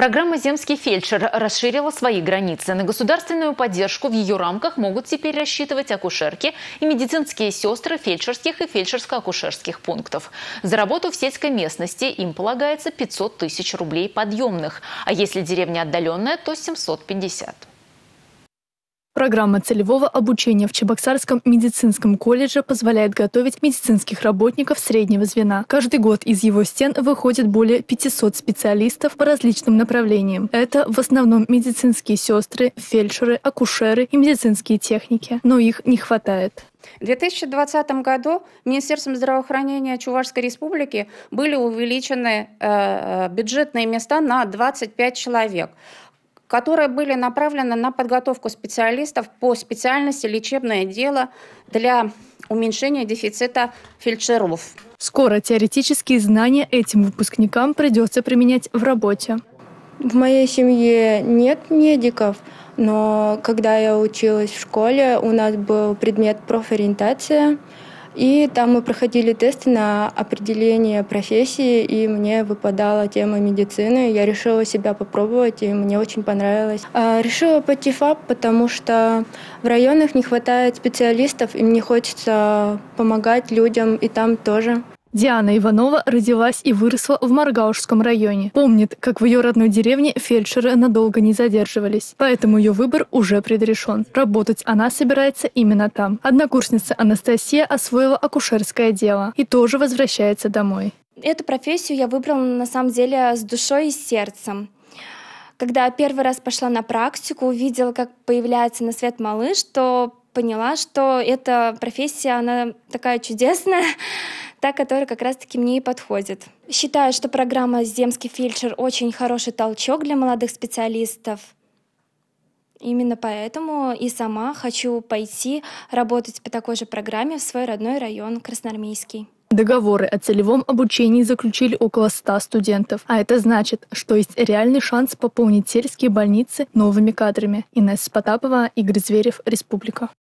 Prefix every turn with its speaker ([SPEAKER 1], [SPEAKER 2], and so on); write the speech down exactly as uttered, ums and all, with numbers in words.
[SPEAKER 1] Программа «Земский фельдшер» расширила свои границы. На государственную поддержку в ее рамках могут теперь рассчитывать акушерки и медицинские сестры фельдшерских и фельдшерско-акушерских пунктов. За работу в сельской местности им полагается пятьсот тысяч рублей подъемных, а если деревня отдаленная, то семьсот пятьдесят.
[SPEAKER 2] Программа целевого обучения в Чебоксарском медицинском колледже позволяет готовить медицинских работников среднего звена. Каждый год из его стен выходит более пятисот специалистов по различным направлениям. Это в основном медицинские сестры, фельдшеры, акушеры и медицинские техники. Но их не хватает.
[SPEAKER 3] В две тысячи двадцатом году Министерством здравоохранения Чувашской Республики были увеличены э, бюджетные места на двадцать пять человек, которые были направлены на подготовку специалистов по специальности лечебное дело для уменьшения дефицита фельдшеров.
[SPEAKER 2] Скоро теоретические знания этим выпускникам придется применять в работе.
[SPEAKER 4] В моей семье нет медиков, но когда я училась в школе, у нас был предмет профориентация, и там мы проходили тесты на определение профессии, и мне выпадала тема медицины. Я решила себя попробовать, и мне очень понравилось. А решила пойти в ФАП, потому что в районах не хватает специалистов, и мне хочется помогать людям, и там тоже.
[SPEAKER 2] Диана Иванова родилась и выросла в Маргаушском районе. Помнит, как в ее родной деревне фельдшеры надолго не задерживались. Поэтому ее выбор уже предрешен. Работать она собирается именно там. Однокурсница Анастасия освоила акушерское дело и тоже возвращается домой.
[SPEAKER 5] Эту профессию я выбрала на самом деле с душой и сердцем. Когда первый раз пошла на практику, увидела, как появляется на свет малыш, то поняла, что эта профессия, она такая чудесная, та, которая как раз-таки мне и подходит. Считаю, что программа «Земский фельдшер» очень хороший толчок для молодых специалистов. Именно поэтому и сама хочу пойти работать по такой же программе в свой родной район Красноармейский.
[SPEAKER 2] Договоры о целевом обучении заключили около ста студентов. А это значит, что есть реальный шанс пополнить сельские больницы новыми кадрами. Инесса Потапова, Игорь Зверев, Республика.